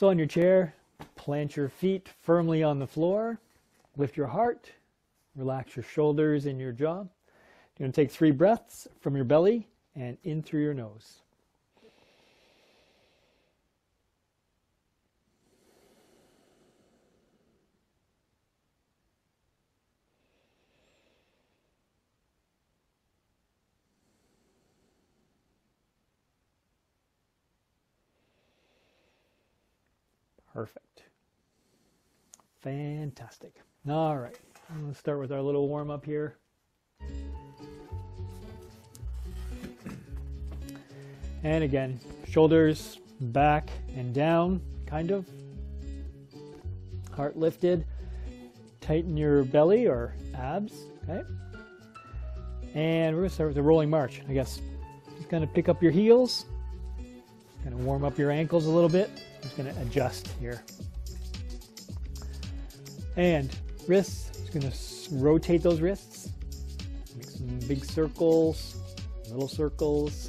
So on your chair, plant your feet firmly on the floor, lift your heart, relax your shoulders and your jaw. You're going to take 3 breaths from your belly and in through your nose. Perfect. Fantastic. All right, let's start with our little warm up here. And again, shoulders back and down, kind of. Heart lifted. Tighten your belly or abs, okay? And we're going to start with a rolling march, I guess. Just kind of pick up your heels. Kind of warm up your ankles a little bit. Just going to adjust here. And wrists, just going to rotate those wrists. Make some big circles, little circles.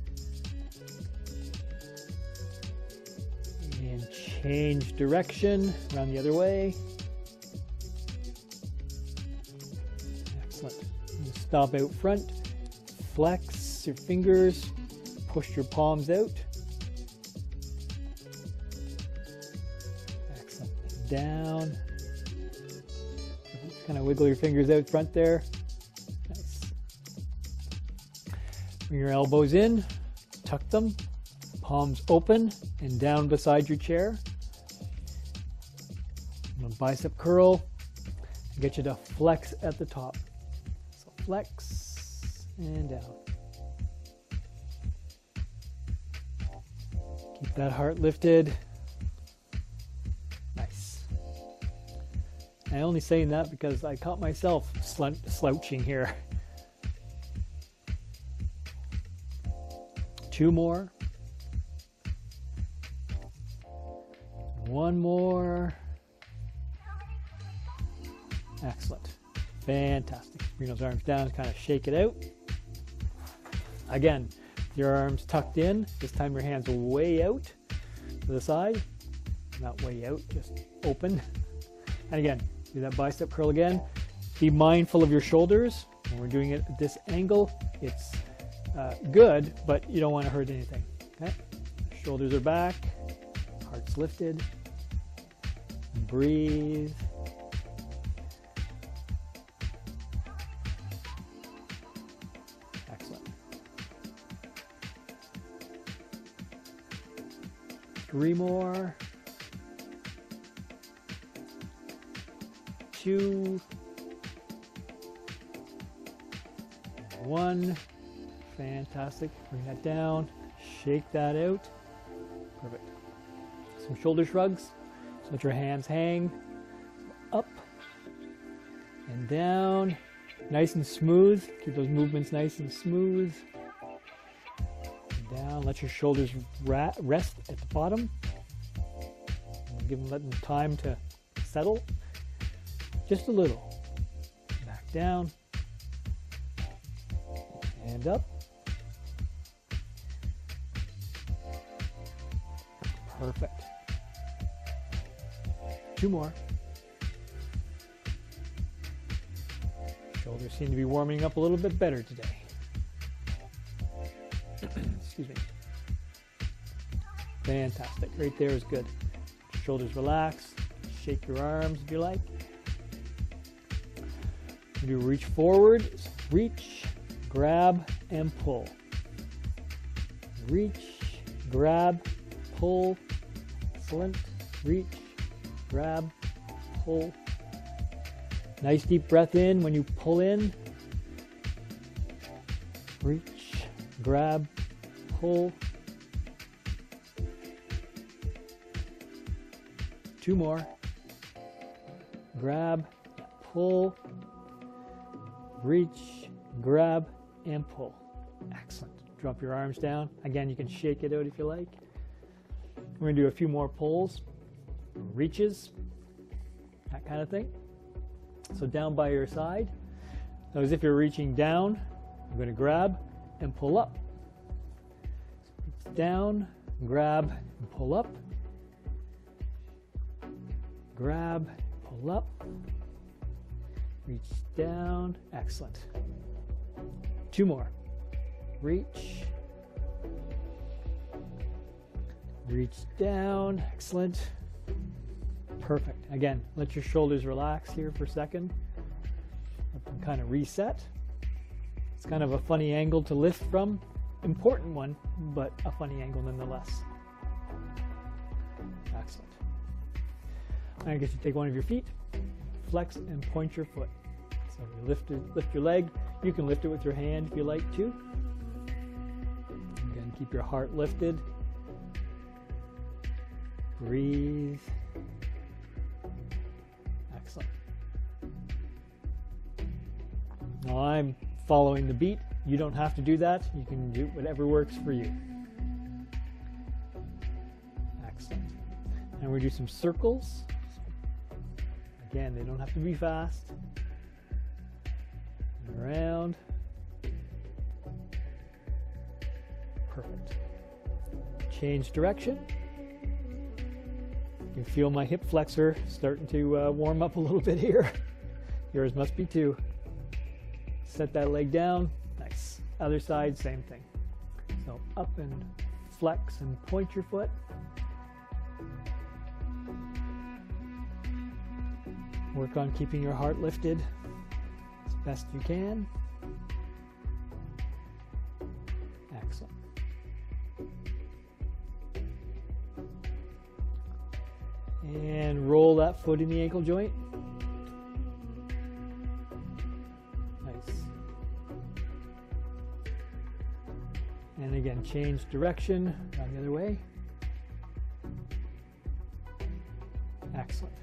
And change direction around the other way. Excellent. And stop out front. Flex your fingers. Push your palms out. Excellent. Down. Kind of wiggle your fingers out front there. Nice. Bring your elbows in, tuck them, palms open and down beside your chair. And a bicep curl and get you to flex at the top. So flex and down. Keep that heart lifted. I'm only saying that because I caught myself slouching here. 2 more. 1 more. Excellent. Fantastic. Bring those arms down, kind of shake it out. Again, your arms tucked in. This time your hands are way out to the side. Not way out, just open. And again, do that bicep curl again. Be mindful of your shoulders. When we're doing it at this angle, it's good, but you don't want to hurt anything. Okay? Shoulders are back, heart's lifted. Breathe. Excellent. 3 more. 2, 1. Fantastic. Bring that down. Shake that out. Perfect. Some shoulder shrugs. So let your hands hang up and down. Nice and smooth. Keep those movements nice and smooth. And down. Let your shoulders rest at the bottom. And let them time to settle. Just a little. Back down. And up. Perfect. 2 more. Shoulders seem to be warming up a little bit better today. Excuse me. Fantastic. Right there is good. Shoulders relax. Shake your arms if you like. You reach forward, reach, grab, and pull. Reach, grab, pull. Excellent. Reach, grab, pull. Nice deep breath in when you pull in. Reach, grab, pull. 2 more. Grab, pull. Reach, grab, and pull. Excellent. Drop your arms down. Again, you can shake it out if you like. We're going to do a few more pulls, reaches, that kind of thing. So down by your side. Now as if you're reaching down, you're going to grab and pull up. Down, grab, and pull up. grab, pull up, reach down, excellent. 2 more. Reach, reach down, excellent. Perfect. Again, let your shoulders relax here for a second. Let them kind of reset. It's kind of a funny angle to lift from. Important one, but a funny angle nonetheless. Excellent. I guess you take one of your feet, flex and point your foot. So you lift your leg. You can lift it with your hand if you like to. Again, keep your heart lifted. Breathe. Excellent. Now I'm following the beat. You don't have to do that. You can do whatever works for you. Excellent. And we do some circles. Again, they don't have to be fast. And around. Perfect. Change direction. You can feel my hip flexor starting to warm up a little bit here. Yours must be too. Set that leg down. Nice. Other side, same thing. So up and flex and point your foot. Work on keeping your heart lifted as best you can. Excellent. And roll that foot in the ankle joint. Nice. And again, change direction, down the other way. Excellent.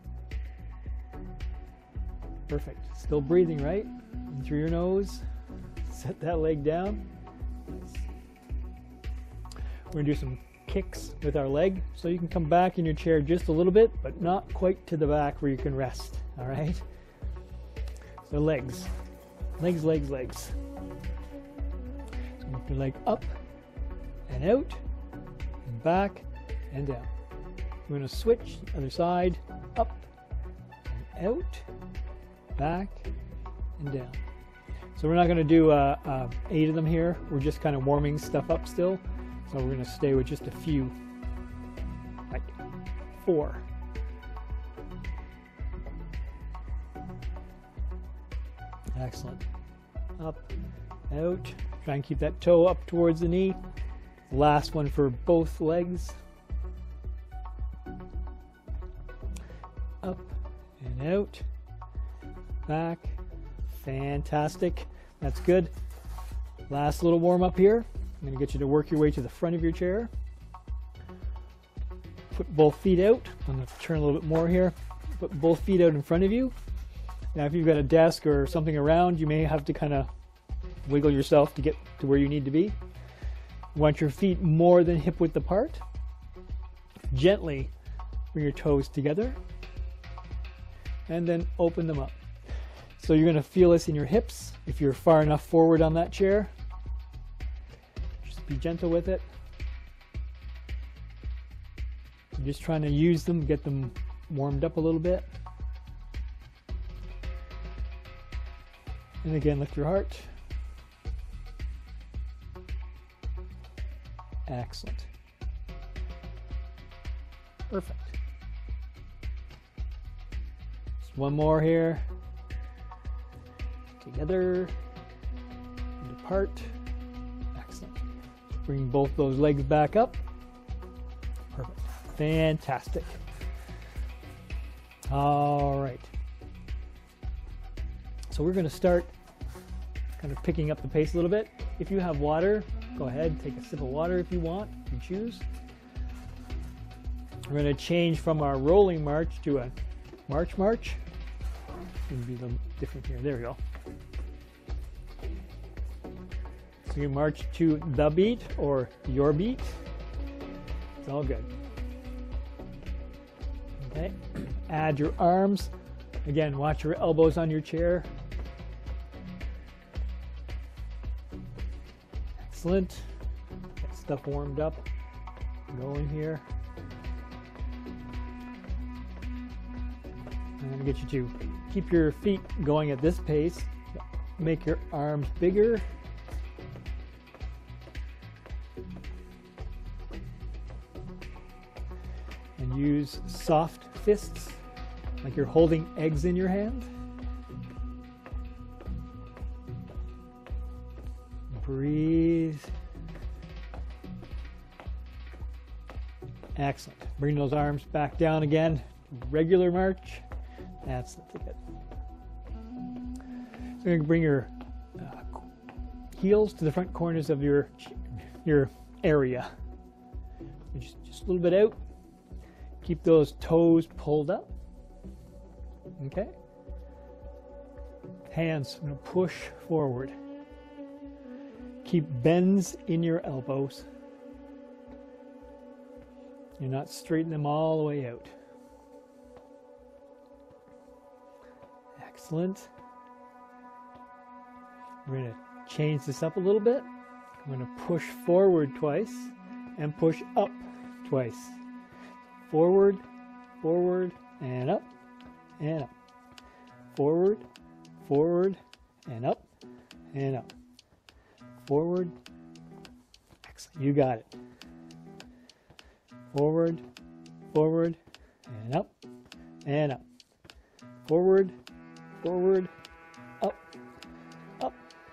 Perfect. Still breathing, right? In through your nose. Set that leg down. Nice. We're going to do some kicks with our leg. So you can come back in your chair just a little bit, but not quite to the back where you can rest. All right? So legs. Legs, legs, legs. So lift your leg up and out, and back and down. We're going to switch other side, up and out, back and down. So we're not going to do 8 of them here. We're just kind of warming stuff up still. So we're going to stay with just a few, like 4. Excellent. Up, out. Try and keep that toe up towards the knee. Last one for both legs. Up and out. Back. Fantastic. That's good. Last little warm up here. I'm going to get you to work your way to the front of your chair. Put both feet out. I'm going to turn a little bit more here. Put both feet out in front of you. Now if you've got a desk or something around, you may have to kind of wiggle yourself to get to where you need to be. You want your feet more than hip width apart. Gently bring your toes together and then open them up. So you're going to feel this in your hips if you're far enough forward on that chair. Just be gentle with it. I'm just trying to use them, get them warmed up a little bit. And again, lift your heart. Excellent. Perfect. Just one more here. Together and apart. Excellent. Bring both those legs back up. Perfect. Fantastic. All right. So we're going to start kind of picking up the pace a little bit. If you have water, go ahead, take a sip of water if you want, if you choose. We're going to change from our rolling march to a march. It's going to be a little different here. There we go. So you march to the beat or your beat. It's all good. Okay. Add your arms. Again, watch your elbows on your chair. Excellent. Get stuff warmed up. Going here. I'm going to get you to keep your feet going at this pace. Make your arms bigger. And use soft fists, like you're holding eggs in your hand. Breathe. Excellent. Bring those arms back down again. Regular march. That's it. So you're going to bring your heels to the front corners of your area. Just a little bit out. Keep those toes pulled up. Okay. Hands going to push forward. Keep bends in your elbows. You're not straightening them all the way out. Excellent. We're going to change this up a little bit. I'm going to push forward twice and push up twice. Forward, forward, and up, and up. Forward, forward, and up, and up. Forward. Excellent. You got it. Forward, forward, and up, and up. Forward, forward, up, up.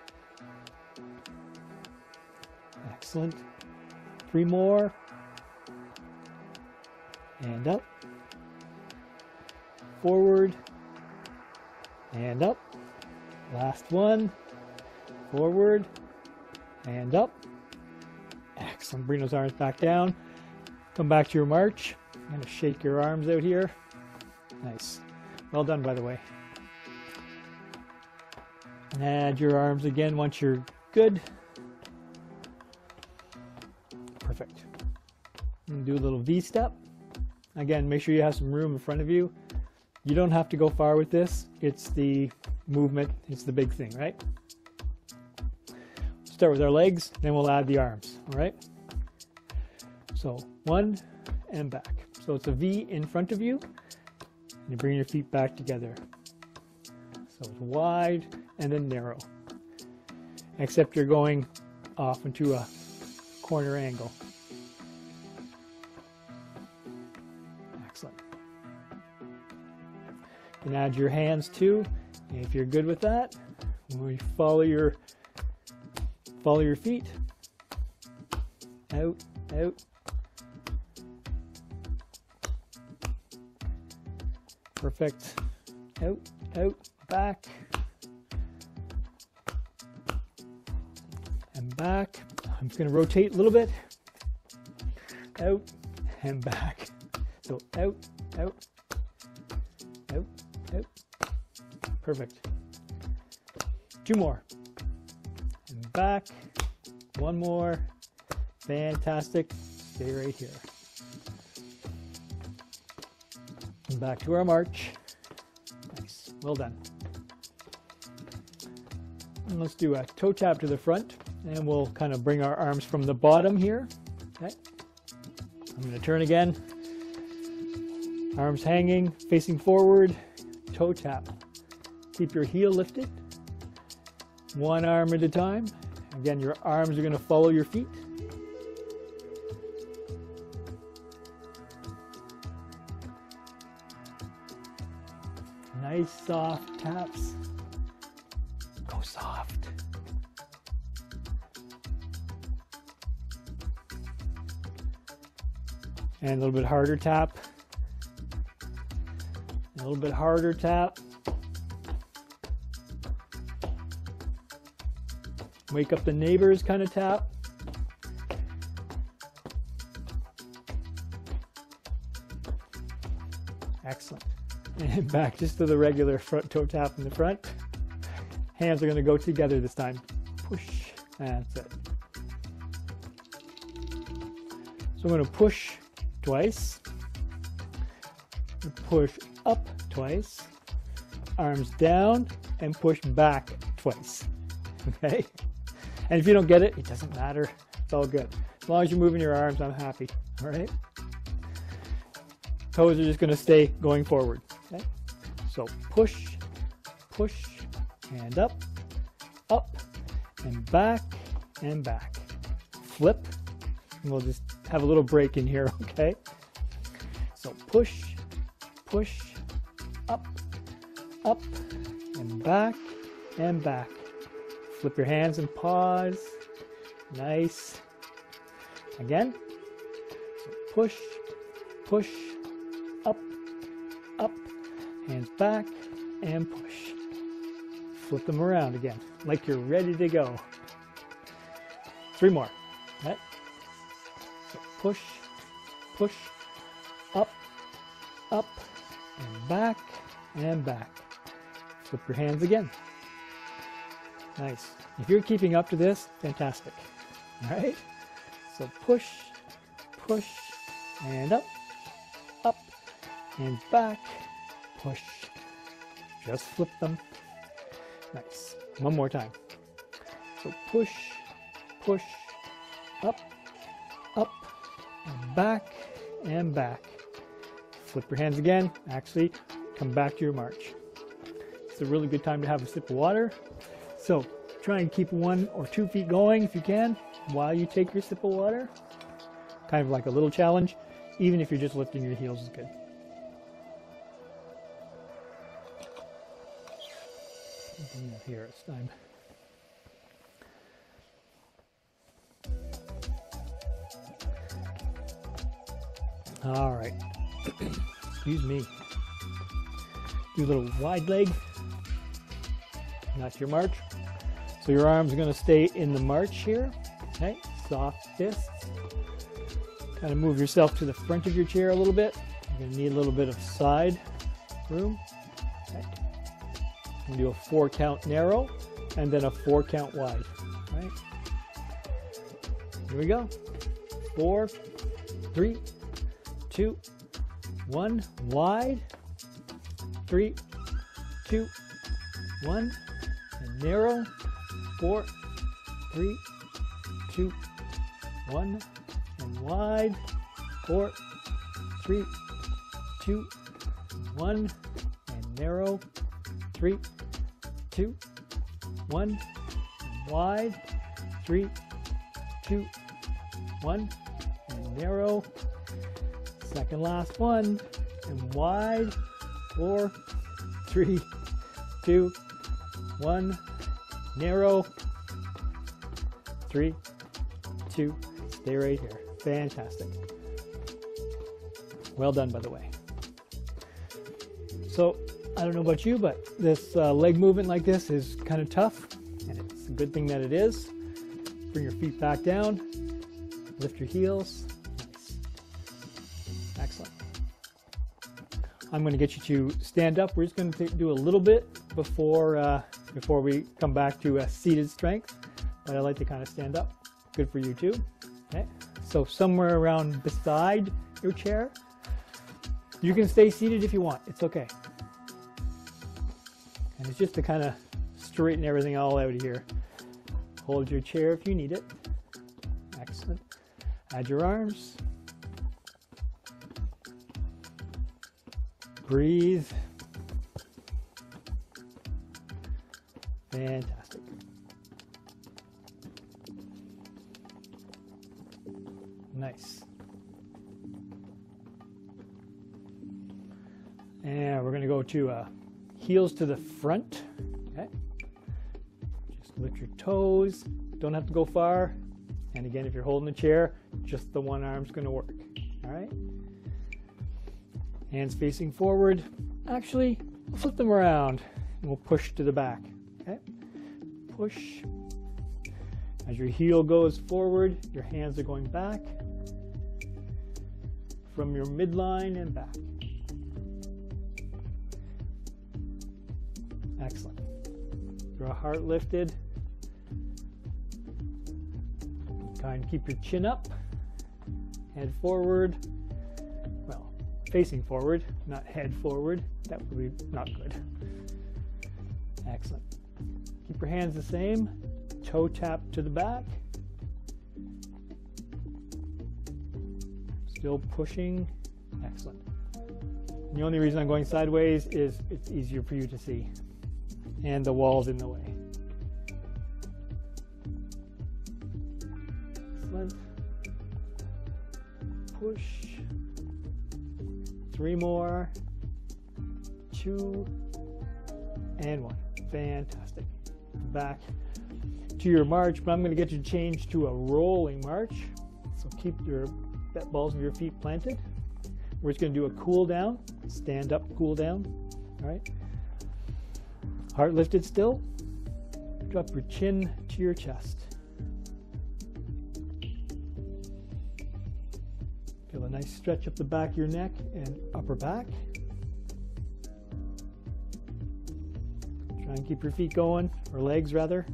Excellent. 3 more. And up. Forward, and up. Last one. Forward, and up. Excellent. Bring those arms back down. Come back to your march. I'm going to shake your arms out here. Nice. Well done, by the way. Add your arms again once you're good. Perfect. And do a little V-step. Again, make sure you have some room in front of you. You don't have to go far with this. It's the movement. It's the big thing, right? Start with our legs, then we'll add the arms, all right? So 1 and back. So it's a V in front of you, and you bring your feet back together. So it's wide and then narrow, except you're going off into a corner angle. Excellent. You can add your hands too, and if you're good with that, when we follow your feet, out, out. Perfect. Out, out, back. And back. I'm just going to rotate a little bit. Out and back. So out, out, out, out. Perfect. 2 more. And back. 1 more. Fantastic. Stay right here. And back to our march. Nice. Well done. And let's do a toe tap to the front, and we'll kind of bring our arms from the bottom here. Okay. I'm going to turn again. Arms hanging, facing forward, toe tap. Keep your heel lifted. 1 arm at a time. Again, your arms are going to follow your feet. Nice soft taps. Go soft. And a little bit harder tap. A little bit harder tap. Wake up the neighbors kind of tap. Excellent. And back just to the regular front toe tap in the front. Hands are going to go together this time. Push. That's it. So I'm going to push twice. Push up twice. Arms down and push back twice. Okay? And if you don't get it, it doesn't matter. It's all good. As long as you're moving your arms, I'm happy. All right? Toes are just going to stay going forward. Okay? So push, push, and up, and back, and back. Flip, and we'll just have a little break in here, okay? So push, push, up, and back, and back. Flip your hands and pause. Nice. Again. So push, push, up, hands back, and push. Flip them around again, like you're ready to go. 3 more. Right? So push, push, up, and back, and back. Flip your hands again. Nice. If you're keeping up to this, fantastic. All right? So push, push, and up, and back, push. Just flip them. Nice. One more time. So push, push, up, and back, and back. Flip your hands again. Actually, come back to your march. It's a really good time to have a sip of water. So try and keep 1 or 2 feet going if you can while you take your sip of water. Kind of like a little challenge. Even if you're just lifting your heels is good. Here it's time. All right. Excuse me. Do a little wide leg. That's your march. So your arms are going to stay in the march here. Okay. Soft fists. Kind of move yourself to the front of your chair a little bit. You're going to need a little bit of side room. Okay. We'll do a 4 count narrow and then a 4 count wide. All right. Here we go. 4, 3, 2, 1. Wide. 3, 2, 1. And narrow. 4, 3, 2, 1. And wide. 4, 3, 2, 1. And narrow. 3, 2, 1, and wide, 3, 2, 1, and narrow, second last one, and wide, 4, 3, 2, 1, narrow, 3, 2, stay right here. Fantastic. Well done, by the way. So, I don't know about you, but this leg movement like this is kind of tough, and it's a good thing that it is. Bring your feet back down, lift your heels. Nice. Excellent. I'm going to get you to stand up. We're just going to do a little bit before we come back to seated strength, but I like to kind of stand up. Good for you too. Okay. So somewhere around beside your chair. You can stay seated if you want. It's okay. And it's just to kind of straighten everything all out here. Hold your chair if you need it. Excellent. Add your arms. Breathe. Fantastic. Nice. And we're going to go to heels to the front. Okay. Just lift your toes. Don't have to go far. And again, if you're holding the chair, just the one arm's going to work. All right. Hands facing forward. Actually, we'll flip them around and we'll push to the back. Okay. Push. As your heel goes forward, your hands are going back from your midline and back. Excellent. Your heart lifted. Try and keep your chin up. Head forward. Well, facing forward, not head forward. That would be not good. Excellent. Keep your hands the same. Toe tap to the back. Still pushing. Excellent. And the only reason I'm going sideways is it's easier for you to see. And the wall's in the way. Excellent. Push. 3 more. 2. And 1. Fantastic. Back to your march, but I'm going to get you to change to a rolling march. So keep your balls of your feet planted. We're just going to do a cool down, stand up, cool down. All right. Heart lifted still. Drop your chin to your chest. Feel a nice stretch up the back of your neck and upper back. Try and keep your feet going, or legs rather.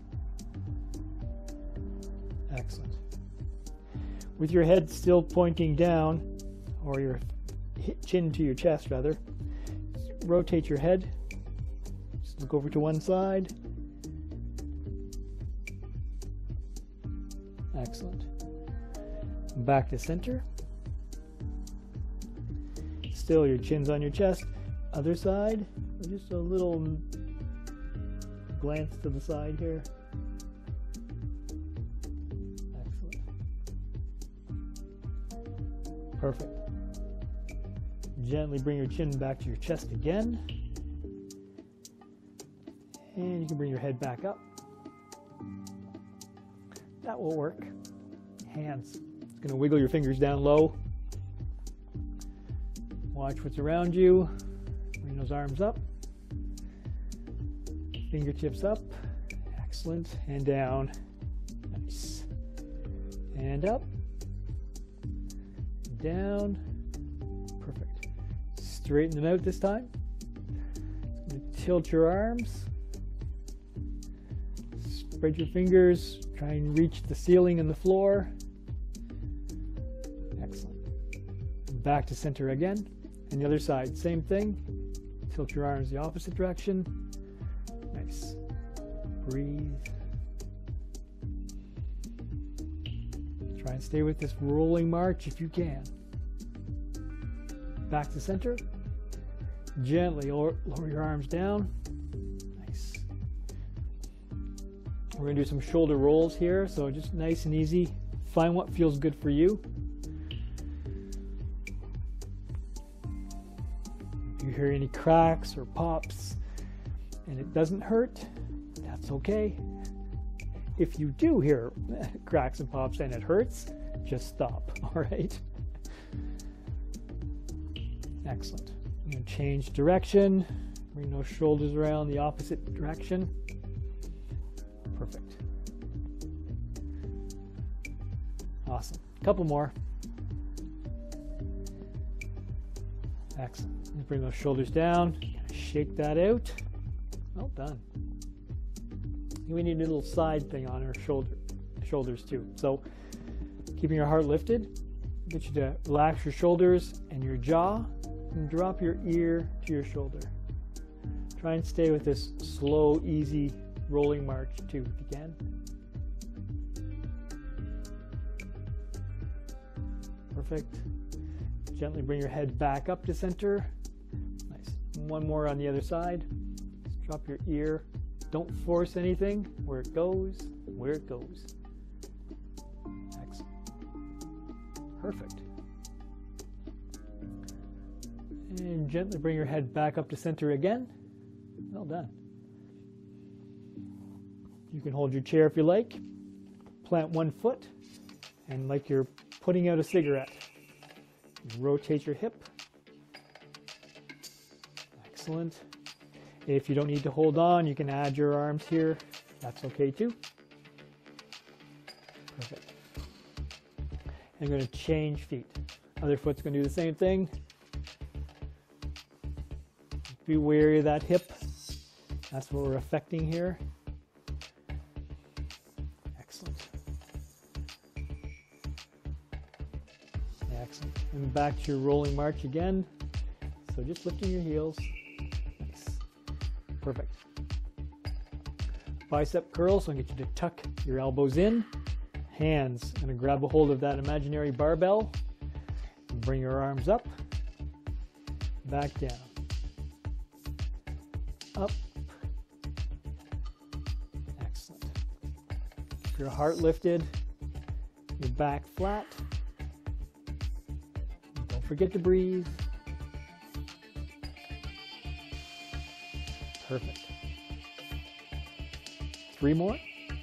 Excellent. With your head still pointing down, or your chin to your chest rather, rotate your head. Just look over to one side. Excellent. Back to center. Still your chin's on your chest. Other side. Just a little glance to the side here. Excellent. Perfect. Gently bring your chin back to your chest again. And you can bring your head back up. That will work. Hands. It's going to wiggle your fingers down low. Watch what's around you. Bring those arms up. Fingertips up. Excellent. And down. Nice. And up. Down. Perfect. Straighten them out this time. Tilt your arms. Spread your fingers. Try and reach the ceiling and the floor. Excellent. Back to center again. And the other side, same thing. Tilt your arms the opposite direction. Nice. Breathe. Try and stay with this rolling march if you can. Back to center. Gently lower your arms down. Nice. We're going to do some shoulder rolls here, so just nice and easy. Find what feels good for you. If you hear any cracks or pops and it doesn't hurt, that's okay. If you do hear cracks and pops and it hurts, just stop, all right? Excellent. I'm going to change direction. Bring those shoulders around the opposite direction. Perfect. Awesome. A couple more. Excellent. Bring those shoulders down. Shake that out. Well done. We need a little side thing on our shoulders too. So keeping your heart lifted, get you to relax your shoulders and your jaw and drop your ear to your shoulder. Try and stay with this slow, easy rolling march too if you can. Perfect. Gently bring your head back up to center. Nice. One more on the other side. Just drop your ear. Don't force anything. Where it goes, where it goes. Excellent. Perfect. And gently bring your head back up to center again. Well done. You can hold your chair if you like. Plant one foot, and like you're putting out a cigarette, rotate your hip. Excellent. If you don't need to hold on, you can add your arms here. That's okay too. Perfect. I'm going to change feet. Other foot's going to do the same thing. Be wary of that hip. That's what we're affecting here. Excellent. Excellent. And back to your rolling march again. So just lifting your heels. Nice. Perfect. Bicep curl, so I'm going to get you to tuck your elbows in. Hands, I'm going to grab a hold of that imaginary barbell. And bring your arms up. back down, up. Excellent. Keep your heart lifted, your back flat. Don't forget to breathe. Perfect. 3 more.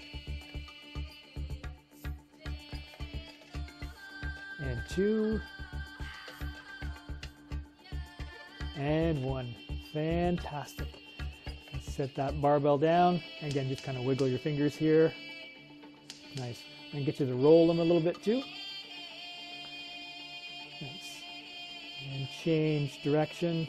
And 2. And 1. Fantastic. Set that barbell down. Again, just kind of wiggle your fingers here. Nice. And get you to roll them a little bit too. Nice. And change direction.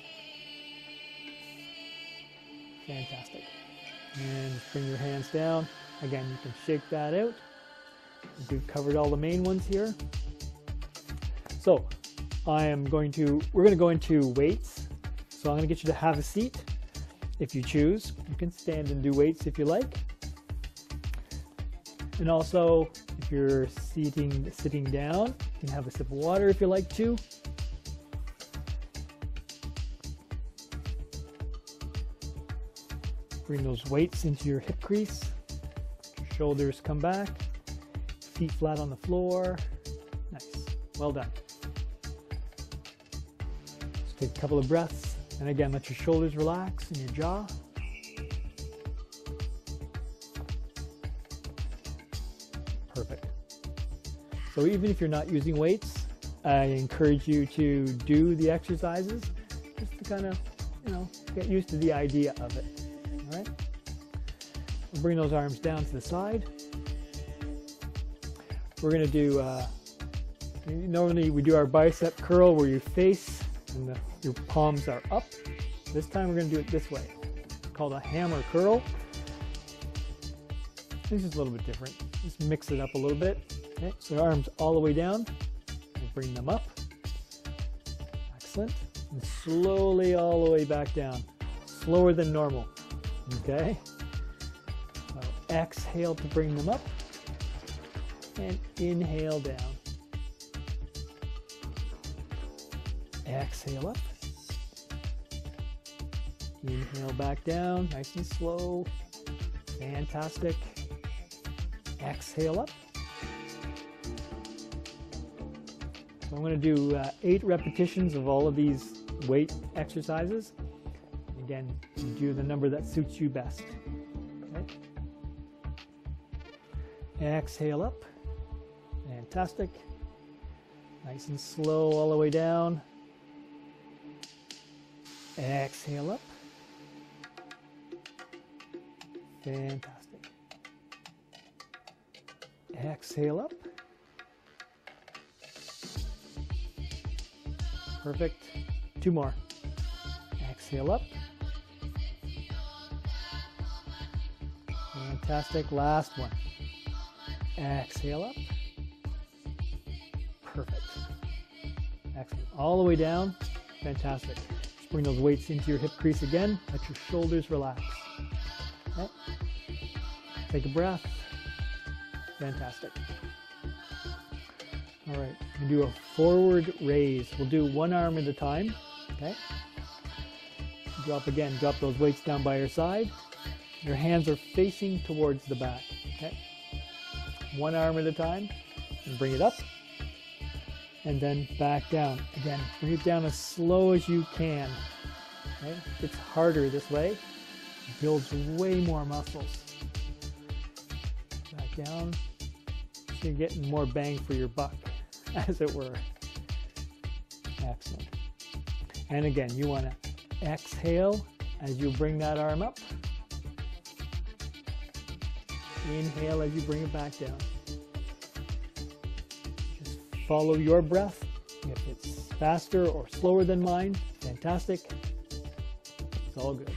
Fantastic. And just bring your hands down. Again, you can shake that out. We've covered all the main ones here. So we're going to go into weights. So I'm going to get you to have a seat if you choose. You can stand and do weights if you like. And also, if you're sitting down, you can have a sip of water if you like to. Bring those weights into your hip crease. Shoulders come back. Feet flat on the floor. Nice. Well done. Just take a couple of breaths. And again, let your shoulders relax and your jaw. Perfect. So even if you're not using weights, I encourage you to do the exercises just to kind of, get used to the idea of it. All right? We'll bring those arms down to the side. We're going to do, normally we do our bicep curl where you face and your palms are up. This time we're going to do it this way. It's called a hammer curl. This is a little bit different. Just mix it up a little bit. Okay, so arms all the way down. We'll bring them up. Excellent. And slowly all the way back down. Slower than normal. Okay. So exhale to bring them up. And inhale down. Exhale up. Inhale back down, nice and slow. Fantastic. Exhale up. So I'm going to do 8 repetitions of all of these weight exercises. Again, you do the number that suits you best. Okay. Exhale up. Fantastic. Nice and slow all the way down. Exhale up. Fantastic. Exhale up. Perfect. 2 more. Exhale up. Fantastic. Last one. Exhale up. Perfect. Excellent. All the way down. Fantastic. Just bring those weights into your hip crease again. Let your shoulders relax. Okay. Take a breath. Fantastic. All right. We do a forward raise. We'll do one arm at a time. Okay. Drop again. Drop those weights down by your side. Your hands are facing towards the back. Okay. One arm at a time. And bring it up. And then back down. Again, bring it down as slow as you can. Okay? It's harder this way. It builds way more muscles. Back down. So you're getting more bang for your buck, as it were. Excellent. And again, you want to exhale as you bring that arm up. Inhale as you bring it back down. Follow your breath. If it's faster or slower than mine, fantastic. It's all good.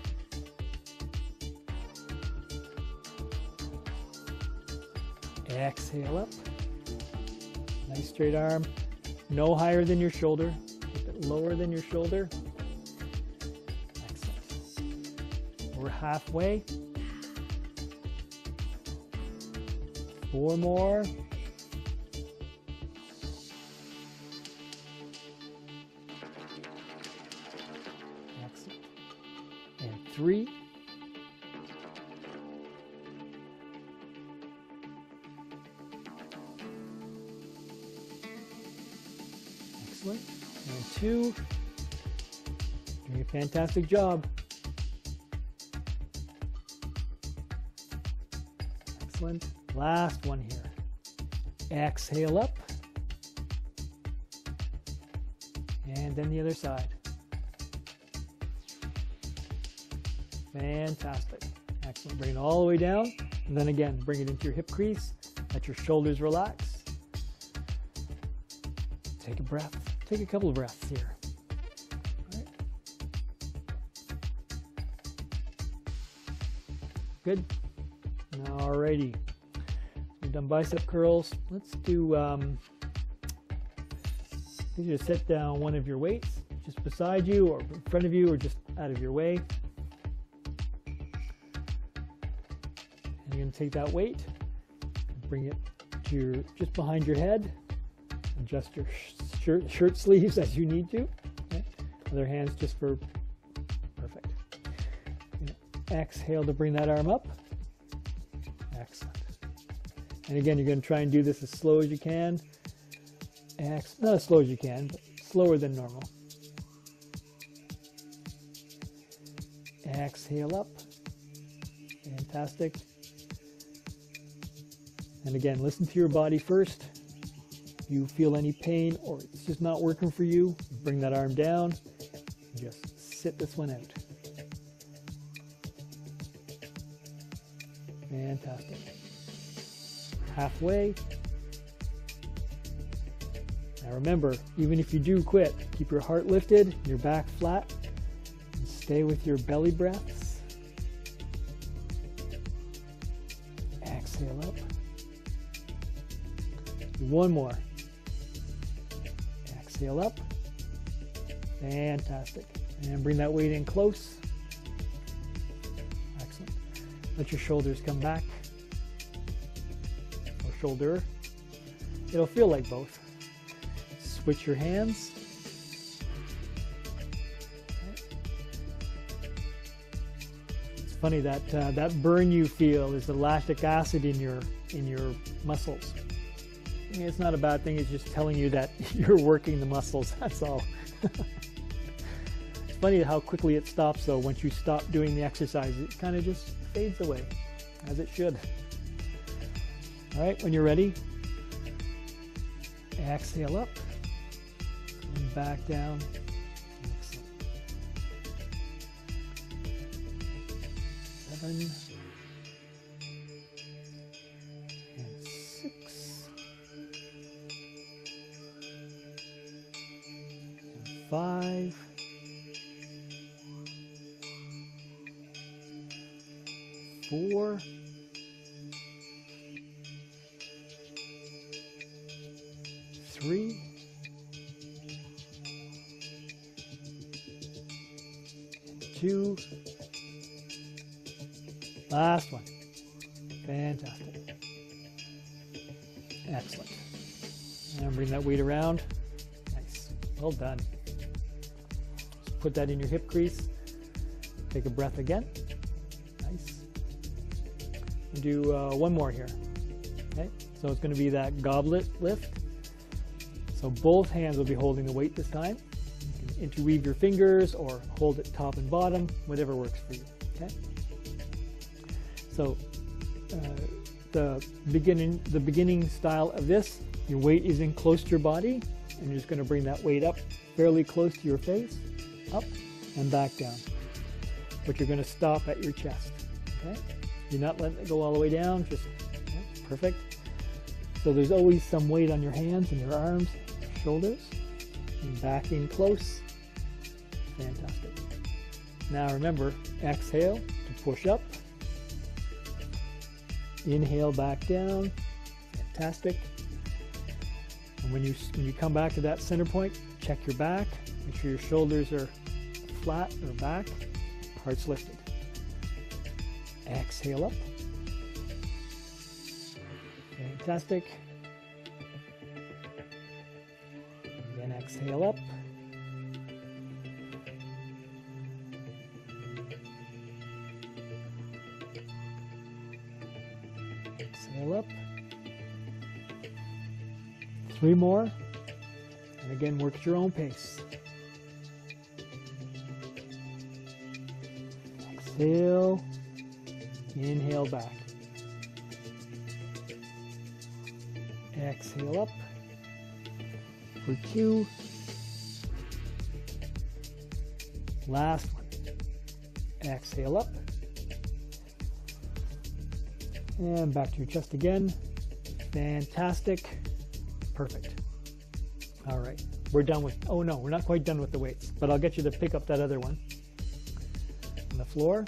Exhale up. Nice straight arm. No higher than your shoulder. Keep it lower than your shoulder. Excellent. We're halfway. 4 more. 3. Excellent. And 2. Doing a fantastic job. Excellent. Last one here. Exhale up. And then the other side. Fantastic. Excellent. Bring it all the way down. And then again, bring it into your hip crease. Let your shoulders relax. Take a breath. Take a couple of breaths here. All right. Good. Alrighty. We've done bicep curls. Let's do, you just set down one of your weights just beside you or in front of you or just out of your way. And you're going to take that weight, bring it to your, just behind your head. Adjust your shirt sleeves as you need to. Okay. Other hands just for, perfect. Exhale to bring that arm up. Excellent. And again, you're going to try and do this as slow as you can. Not as slow as you can, but slower than normal. Exhale up. Fantastic. And again, listen to your body first. If you feel any pain or it's just not working for you, bring that arm down and just sit this one out. Fantastic. Halfway. Now remember, even if you do quit, keep your heart lifted, your back flat, and stay with your belly breaths. Exhale up. Do one more. Exhale up. Fantastic. And bring that weight in close. Excellent. Let your shoulders come back. Or shoulder. It'll feel like both. Switch your hands. It's funny that that burn you feel is the lactic acid in your muscles. I mean, it's not a bad thing. It's just telling you that you're working the muscles. That's all. It's funny how quickly it stops though. Once you stop doing the exercise, it kind of just fades away, as it should. All right, when you're ready, exhale up. And back down. Excellent. 7 and 6 and 5 4 3 2. Last one. Fantastic. Excellent. And bring that weight around. Nice. Well done. Just put that in your hip crease. Take a breath again. Nice. And do one more here. Okay. So it's going to be that goblet lift. So both hands will be holding the weight this time. Interweave your fingers or hold it top and bottom, whatever works for you. Okay. So the beginning style of this, your weight is in close to your body, and you're just going to bring that weight up fairly close to your face, up and back down. But you're going to stop at your chest. Okay. You're not letting it go all the way down. Just perfect. So there's always some weight on your hands and your arms, shoulders, and back in close. Fantastic. Now remember, exhale to push up. Inhale back down. Fantastic. And when you come back to that center point, check your back. Make sure your shoulders are flat or back. Heart's lifted. Exhale up. Fantastic. Again, exhale up. Exhale up. 3 more. And again, work at your own pace. Exhale. Inhale back. Exhale up. For 2. Last one. Exhale up. And back to your chest again. Fantastic. Perfect. All right. We're done with, oh no, we're not quite done with the weights, but I'll get you to pick up that other one on the floor.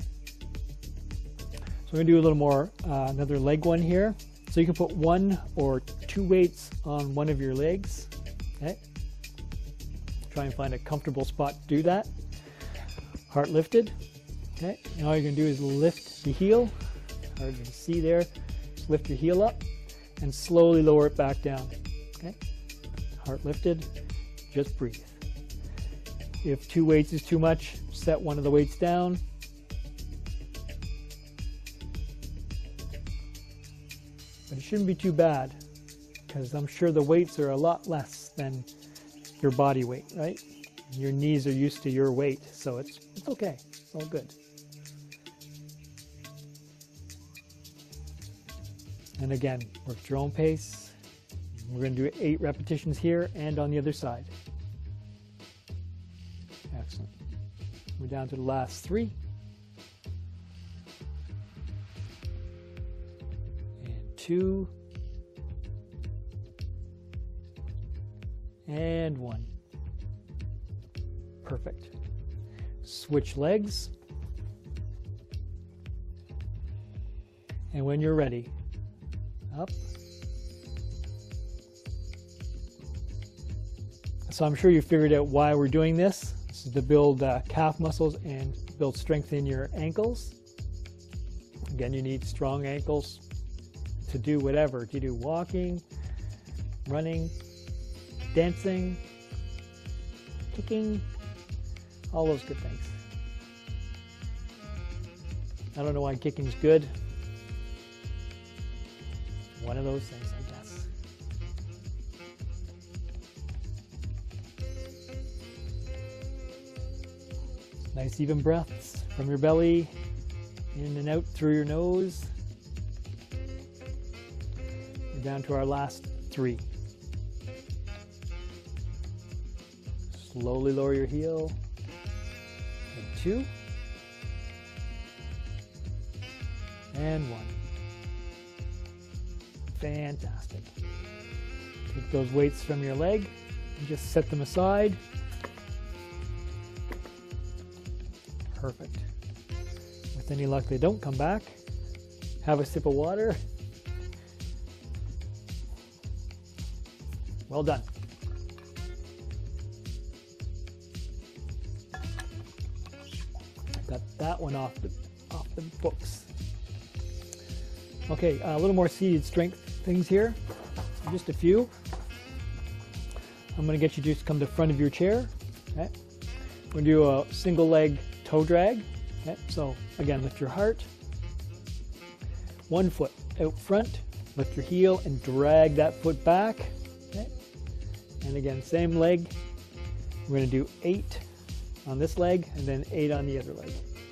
So we're going to do a little more, another leg one here. So you can put 1 or 2 weights on one of your legs. Okay. Try and find a comfortable spot to do that. Heart lifted. Okay. And all you're going to do is lift the heel. Hard to see there. Just lift your heel up and slowly lower it back down. Okay. Heart lifted. Just breathe. If 2 weights is too much, set one of the weights down. But it shouldn't be too bad, because I'm sure the weights are a lot less than your body weight, right? Your knees are used to your weight, so it's okay. It's all good. And again, work at your own pace. We're going to do 8 repetitions here and on the other side. Excellent. We're down to the last 3. And 2. And 1. Perfect. Switch legs. And when you're ready, up. So I'm sure you figured out why we're doing this. This is to build calf muscles and build strength in your ankles. Again, you need strong ankles to do whatever. To do walking, running, dancing, kicking, all those good things. I don't know why kicking's good. One of those things, I guess. Nice even breaths from your belly, in and out through your nose. We're down to our last 3. Slowly lower your heel. And 2. And 1. Fantastic. Take those weights from your leg and just set them aside. Perfect. With any luck, they don't come back. Have a sip of water. Well done. Got that one off the books. Okay, a little more seated strength things here. Just a few. I'm going to get you to just come to the front of your chair. Okay. We're going to do a single leg toe drag. Okay. So again, lift your heart. 1 foot out front. Lift your heel and drag that foot back. Okay. And again, same leg. We're going to do 8 on this leg and then 8 on the other leg.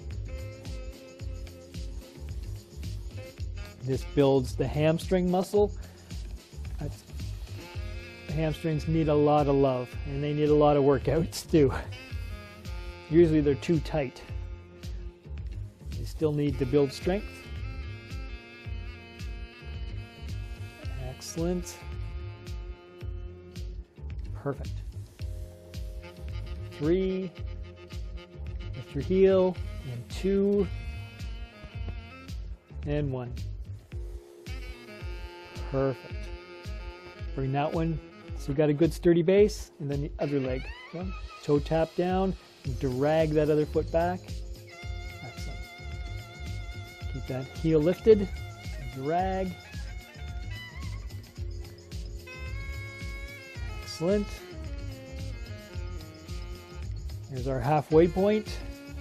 This builds the hamstring muscle. The hamstrings need a lot of love, and they need a lot of workouts too. Usually they're too tight. They still need to build strength. Excellent. Perfect. 3. Lift your heel, and 2, and 1. Perfect. Bring that one so you got a good sturdy base, and then the other leg. Okay. Toe tap down, and drag that other foot back. Excellent. Keep that heel lifted, drag. Excellent. Here's our halfway point.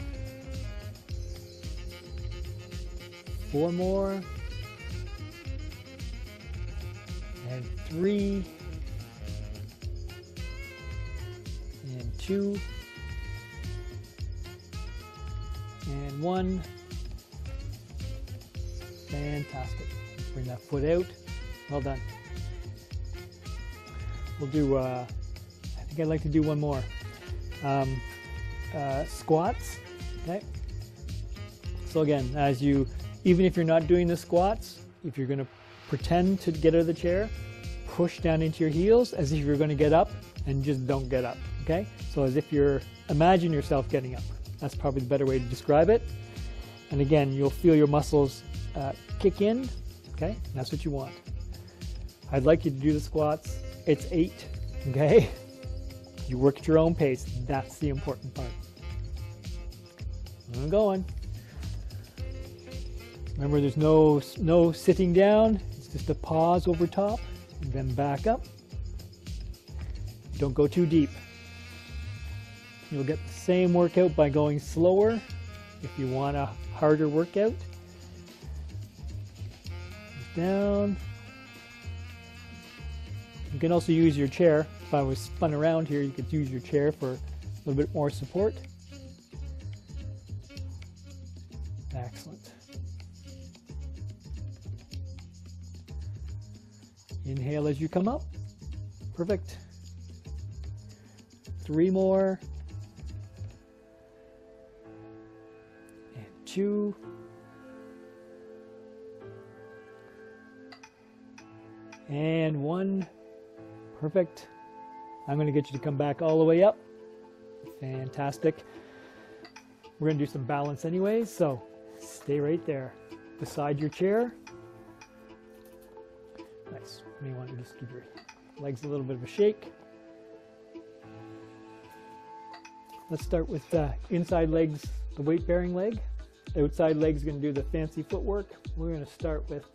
4 more. 3, and 2, and 1. Fantastic. Bring that foot out. Well done. We'll do, I think I'd like to do one more. Squats, okay? So again, even if you're not doing the squats, if you're gonna pretend to get out of the chair, push down into your heels as if you're gonna get up and just don't get up, okay? So as if imagine yourself getting up. That's probably the better way to describe it. And again, you'll feel your muscles kick in, okay? That's what you want. I'd like you to do the squats. It's 8, okay? You work at your own pace. That's the important part. I'm going. Remember, there's no sitting down. It's just a pause over top and then back up. Don't go too deep. You'll get the same workout by going slower if you want a harder workout. Down. You can also use your chair. If I was spun around here, you could use your chair for a little bit more support. Excellent. Inhale as you come up. Perfect. 3 more. And 2. And 1. Perfect. I'm going to get you to come back all the way up. Fantastic. We're going to do some balance anyways, so stay right there beside your chair. Nice. You may want to just give your legs a little bit of a shake. Let's start with inside legs, the weight-bearing leg. Outside leg is going to do the fancy footwork. We're going to start with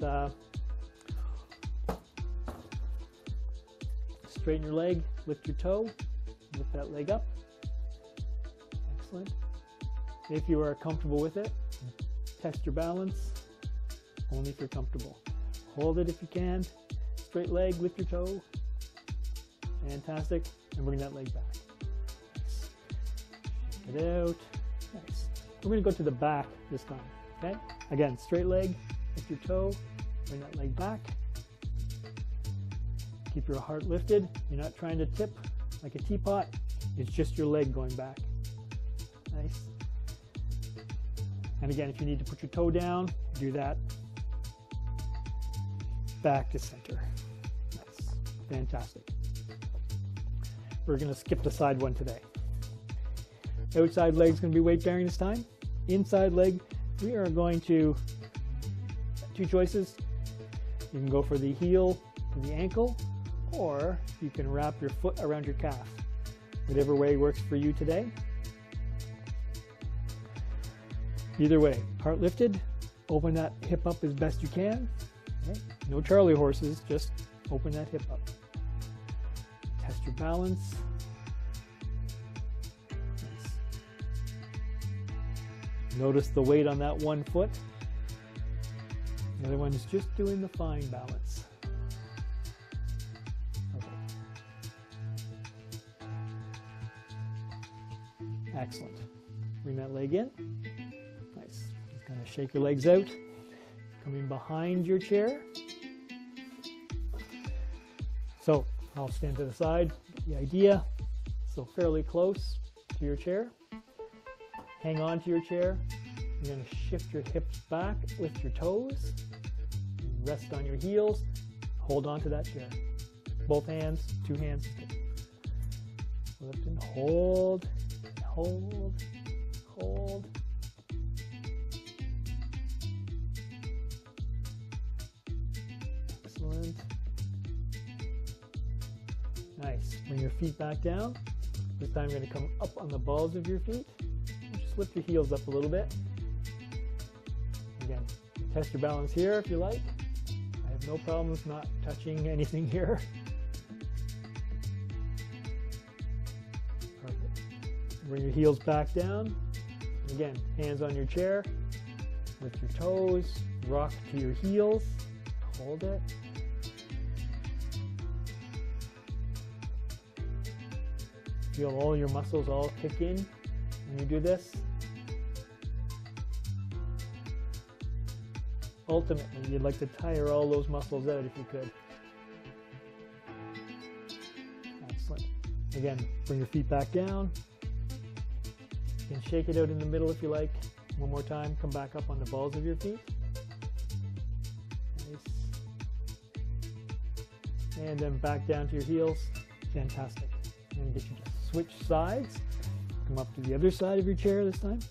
straighten your leg, lift your toe, lift that leg up. Excellent. If you are comfortable with it, test your balance, only if you're comfortable. Hold it if you can. Straight leg, lift your toe. Fantastic. And bring that leg back. Nice. Shake it out. Nice. We're going to go to the back this time. Okay? Again, straight leg, lift your toe, bring that leg back. Keep your heart lifted. You're not trying to tip like a teapot. It's just your leg going back. Nice. And again, if you need to put your toe down, do that. Back to center. Nice. Fantastic. We're going to skip the side one today. Outside leg is going to be weight bearing this time. Inside leg, we are going to, 2 choices. You can go for the heel, for the ankle, or you can wrap your foot around your calf. Whatever way works for you today. Either way, heart lifted, open that hip up as best you can. Okay? No Charlie horses, just open that hip up. Test your balance. Nice. Notice the weight on that one foot. The other one is just doing the fine balance. Excellent. Bring that leg in. Nice. Just kind of shake your legs out. Come in behind your chair. So I'll stand to the side. Get the idea. So fairly close to your chair. Hang on to your chair. You're going to shift your hips back, lift your toes. Rest on your heels. Hold on to that chair. Both hands, 2 hands. Lift and hold. Hold, hold. Excellent. Nice. Bring your feet back down. This time you're going to come up on the balls of your feet. Just lift your heels up a little bit. Again, test your balance here if you like. I have no problems not touching anything here. Bring your heels back down. Again, hands on your chair. Lift your toes. Rock to your heels. Hold it. Feel all your muscles all kick in when you do this. Ultimately, you'd like to tire all those muscles out if you could. Excellent. Again, bring your feet back down. You can shake it out in the middle if you like. One more time, come back up on the balls of your feet. Nice. And then back down to your heels. Fantastic. And get you to switch sides. Come up to the other side of your chair this time.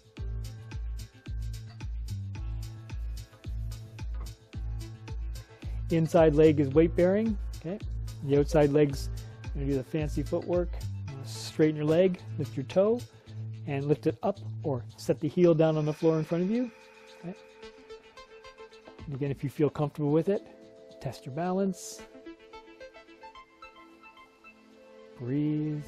Inside leg is weight bearing. Okay. The outside leg's going to do the fancy footwork. Straighten your leg, lift your toe, and lift it up or set the heel down on the floor in front of you. Okay. And again, if you feel comfortable with it, test your balance. Breathe.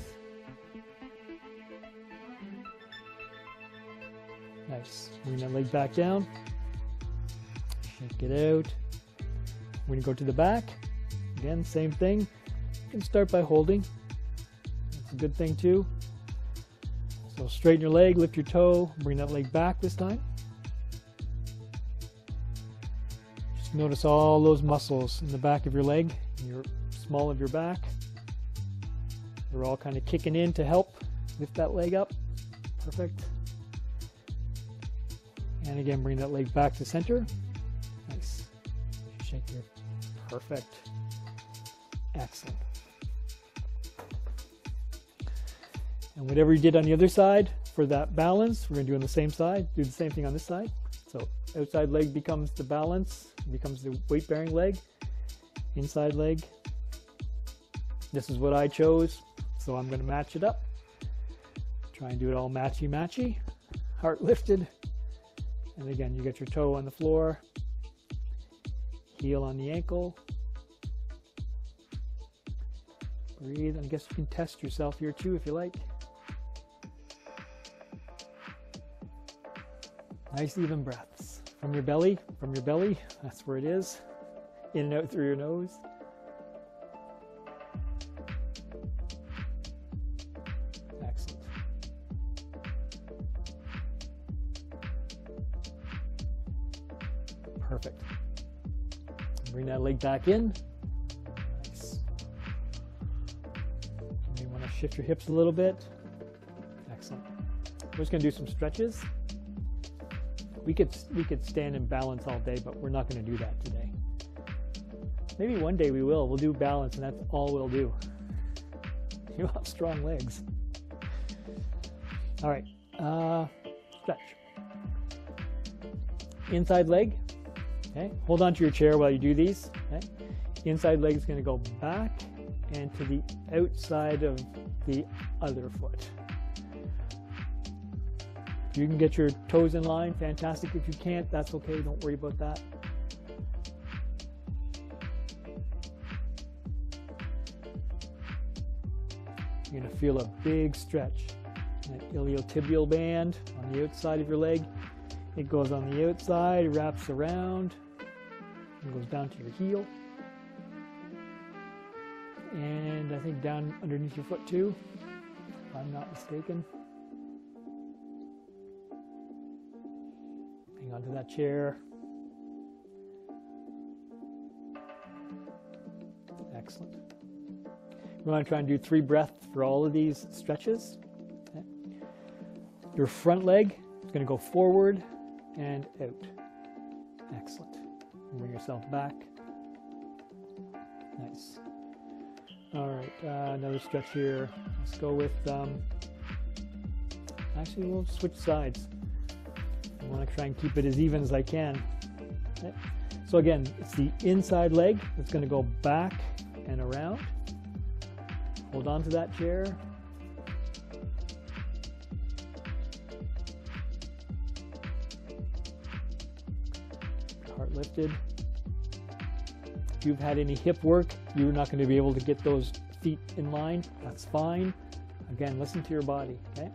Nice. Bring that leg back down. Shake it out. We're going to go to the back. Again, same thing. You can start by holding. That's a good thing too. So straighten your leg, lift your toe, bring that leg back this time. Just notice all those muscles in the back of your leg, in your small of your back. They're all kind of kicking in to help lift that leg up. Perfect. And again, bring that leg back to center. Nice. Shake your perfect. Excellent. And whatever you did on the other side for that balance, we're going to do on the same side. Do the same thing on this side. So outside leg becomes the balance, becomes the weight-bearing leg. Inside leg. This is what I chose, so I'm going to match it up. Try and do it all matchy-matchy. Heart lifted. And again, you get your toe on the floor, heel on the ankle. Breathe. I guess you can test yourself here too if you like. Nice even breaths. From your belly, that's where it is. In and out through your nose. Excellent. Perfect. Bring that leg back in. Nice. You may want to shift your hips a little bit. Excellent. We're just going to do some stretches. We could stand and balance all day, but we're not going to do that today. Maybe one day we will. We'll do balance, and that's all we'll do. You have strong legs. All right. Stretch. Inside leg. Okay. Hold on to your chair while you do these. Okay. Inside leg is going to go back and to the outside of the other foot. If you can get your toes in line, fantastic. If you can't, that's okay. Don't worry about that. You're going to feel a big stretch. That iliotibial band on the outside of your leg. It goes on the outside, wraps around, and goes down to your heel. And I think down underneath your foot too, if I'm not mistaken. Hang on to that chair. Excellent. We want to try and do 3 breaths for all of these stretches. Okay. Your front leg is going to go forward and out. Excellent. Bring yourself back. Nice. All right, another stretch here. Let's go with, actually we'll switch sides. I want to try and keep it as even as I can. Okay. So again, it's the inside leg that's going to go back and around. Hold on to that chair. Heart lifted. If you've had any hip work, you're not going to be able to get those feet in line. That's fine. Again, listen to your body, okay?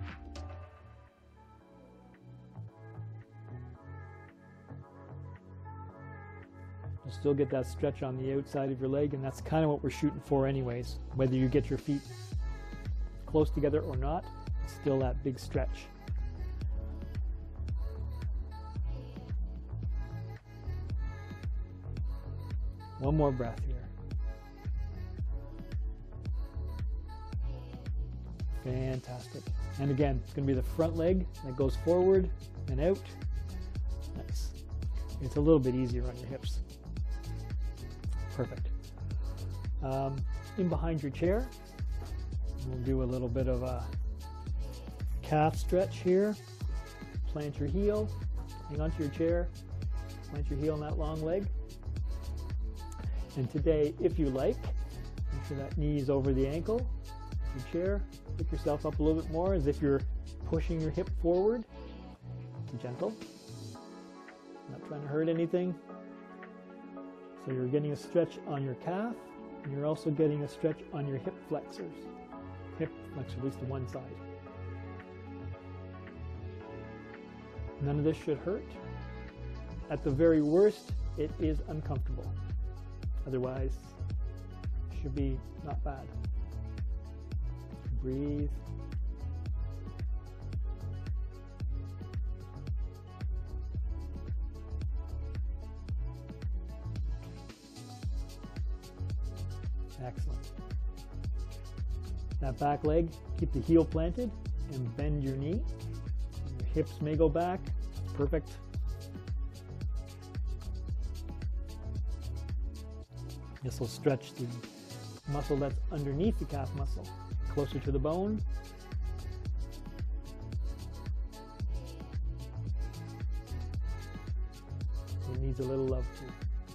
You'll still get that stretch on the outside of your leg, and that's kind of what we're shooting for anyways, whether you get your feet close together or not, it's still that big stretch. One more breath here. Fantastic. And again, it's going to be the front leg that goes forward and out. Nice. It's a little bit easier on your hips. Perfect. In behind your chair, we'll do a little bit of a calf stretch here. Plant your heel, hang onto your chair, plant your heel on that long leg. And today, if you like, make sure that knee is over the ankle, your chair, pick yourself up a little bit more as if you're pushing your hip forward. Gentle, not trying to hurt anything. So you're getting a stretch on your calf, and you're also getting a stretch on your hip flexors. Hip flexor, at least to one side. None of this should hurt. At the very worst, it is uncomfortable. Otherwise, it should be not bad. Breathe. Excellent. That back leg, keep the heel planted and bend your knee. Your hips may go back. Perfect. This will stretch the muscle that's underneath the calf muscle, closer to the bone. It needs a little love too.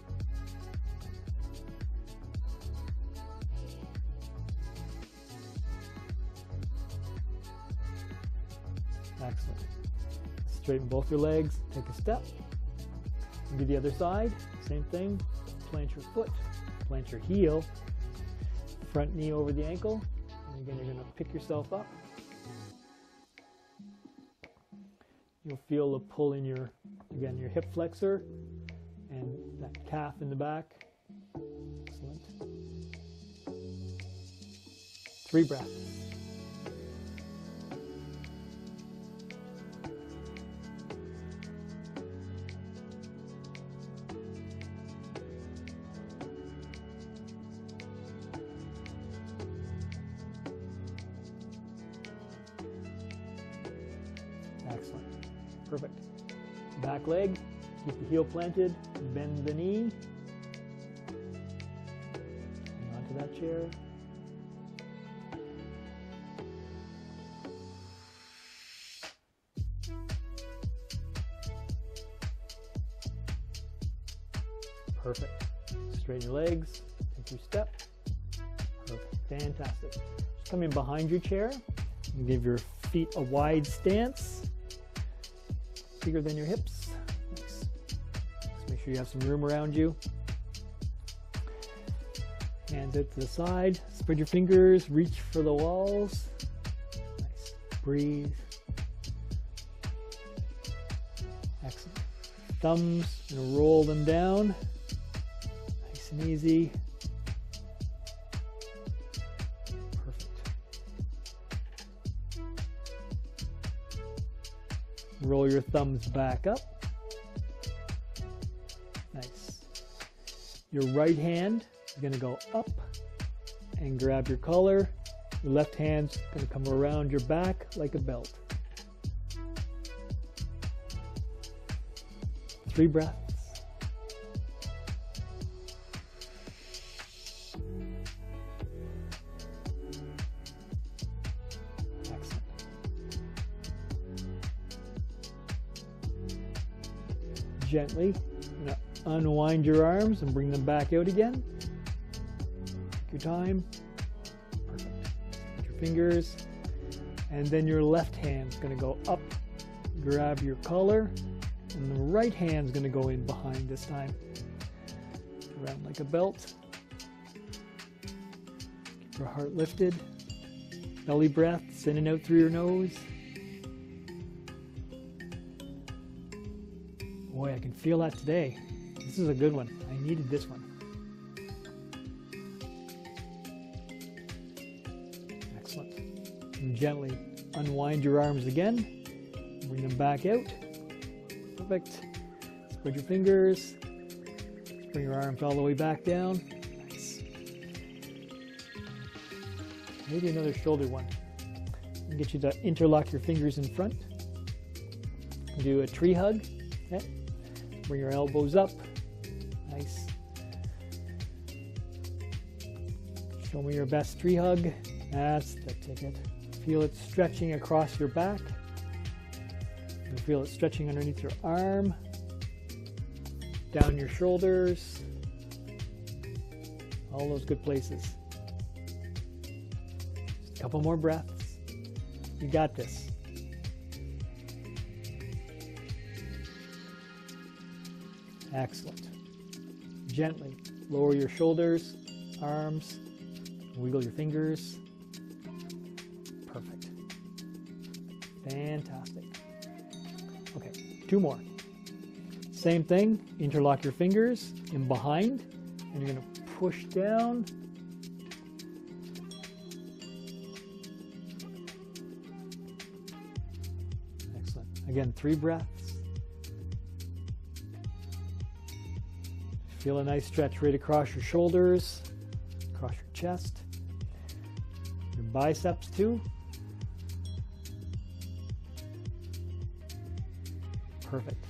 Excellent. Straighten both your legs, take a step. And do the other side, same thing. Plant your foot, plant your heel, front knee over the ankle. And again, you're going to pick yourself up. You'll feel a pull in your, again, your hip flexor and that calf in the back. Excellent. 3 breaths. Excellent. Perfect. Back leg, keep the heel planted, bend the knee. Hang on to that chair. Perfect. Straighten your legs, take your step. Perfect. Fantastic. Just come in behind your chair and give your feet a wide stance. Bigger than your hips. Nice. Just make sure you have some room around you. Hands out to the side. Spread your fingers. Reach for the walls. Nice. Breathe. Excellent. Thumbs, and roll them down. Nice and easy. Roll your thumbs back up. Nice. Your right hand is going to go up and grab your collar. Your left hand's going to come around your back like a belt. 3 breaths. Gently unwind your arms and bring them back out again. Take your time. Perfect. Put your fingers, and then your left hand's going to go up, grab your collar, and the right hand's going to go in behind this time. Around like a belt. Keep your heart lifted. Belly breaths in and out through your nose. Boy, I can feel that today. This is a good one. I needed this one. Excellent. Gently unwind your arms again. Bring them back out. Perfect. Spread your fingers. Bring your arms all the way back down. Nice. Maybe another shoulder one. I'll get you to interlock your fingers in front. Do a tree hug. Okay. Bring your elbows up. Nice. Show me your best tree hug. That's the ticket. Feel it stretching across your back. You'll feel it stretching underneath your arm, down your shoulders, all those good places. Just a couple more breaths. You got this. Excellent. Gently lower your shoulders, arms, wiggle your fingers. Perfect. Fantastic. Okay, 2 more. Same thing, interlock your fingers in behind, and you're going to push down. Excellent. Again, 3 breaths. Feel a nice stretch right across your shoulders, across your chest, your biceps too. Perfect.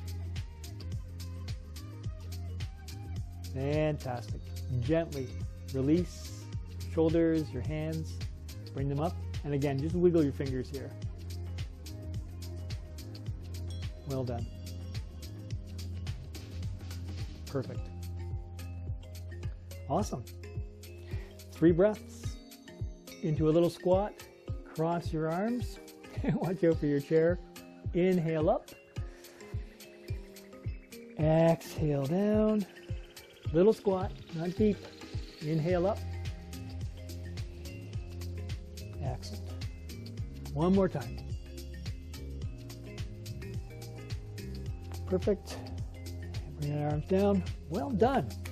Fantastic. Gently release your shoulders, your hands, bring them up. And again, just wiggle your fingers here. Well done. Perfect. Awesome. 3 breaths into a little squat. Cross your arms. Watch out for your chair. Inhale up. Exhale down. Little squat, not deep. Inhale up. Excellent. One more time. Perfect. Bring your arms down. Well done.